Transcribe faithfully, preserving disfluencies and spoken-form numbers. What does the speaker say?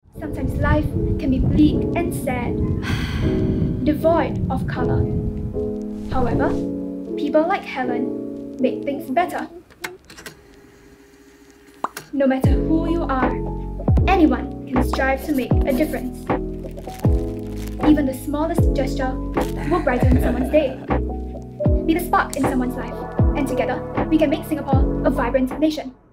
Sometimes life can be bleak and sad, devoid of color. However, people like Helen make things better. No matter who you are, anyone can strive to make a difference. Even the smallest gesture will brighten someone's day. Be the spark in someone's life, and together we can make Singapore a vibrant nation.